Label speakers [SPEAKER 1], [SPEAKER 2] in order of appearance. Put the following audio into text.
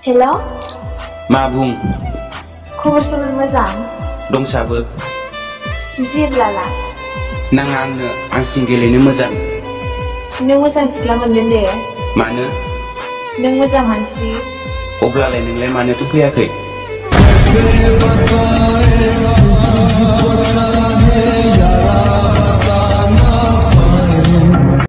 [SPEAKER 1] हेल'
[SPEAKER 2] मा बुं
[SPEAKER 1] खबर सबर मोजां
[SPEAKER 2] दंसाबो
[SPEAKER 1] जेब्लाला
[SPEAKER 2] नाङा आंनो आंसिं गेलेनो मोजां
[SPEAKER 1] नों मोजां सिख्ला मोनगोन दे
[SPEAKER 2] मानो
[SPEAKER 1] नों मोजां मानसि
[SPEAKER 2] अब्लालाय नोंलाय मानोथो फैयाखै